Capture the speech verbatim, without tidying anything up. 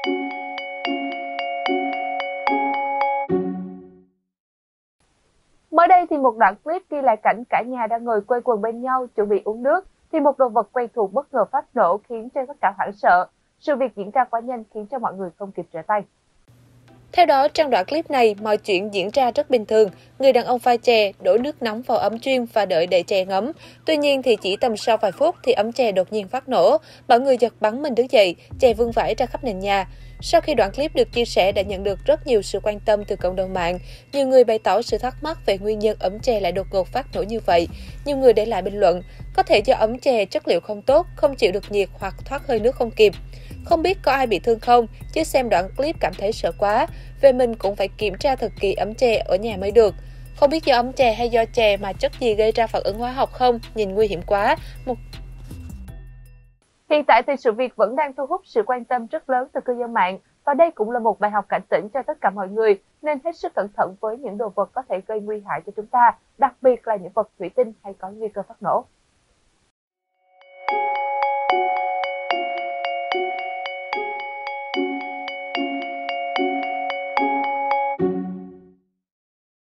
Mới đây thì một đoạn clip ghi lại cảnh cả nhà đang ngồi quây quần bên nhau chuẩn bị uống nước thì một đồ vật quen thuộc bất ngờ phát nổ khiến cho tất cả hoảng sợ. Sự việc diễn ra quá nhanh khiến cho mọi người không kịp trở tay. Theo đó, trong đoạn clip này, mọi chuyện diễn ra rất bình thường. Người đàn ông pha chè, đổ nước nóng vào ấm chuyên và đợi để chè ngấm. Tuy nhiên thì chỉ tầm sau vài phút thì ấm chè đột nhiên phát nổ. Mọi người giật bắn mình đứng dậy, chè vương vãi ra khắp nền nhà. Sau khi đoạn clip được chia sẻ đã nhận được rất nhiều sự quan tâm từ cộng đồng mạng. Nhiều người bày tỏ sự thắc mắc về nguyên nhân ấm chè lại đột ngột phát nổ như vậy. Nhiều người để lại bình luận, có thể do ấm chè chất liệu không tốt, không chịu được nhiệt hoặc thoát hơi nước không kịp. Không biết có ai bị thương không, chứ xem đoạn clip cảm thấy sợ quá. Về mình cũng phải kiểm tra thật kỹ ấm chè ở nhà mới được. Không biết do ấm chè hay do chè mà chất gì gây ra phản ứng hóa học không? Nhìn nguy hiểm quá. Một... Hiện tại thì sự việc vẫn đang thu hút sự quan tâm rất lớn từ cư dân mạng. Và đây cũng là một bài học cảnh tỉnh cho tất cả mọi người nên hết sức cẩn thận với những đồ vật có thể gây nguy hại cho chúng ta, đặc biệt là những vật thủy tinh hay có nguy cơ phát nổ.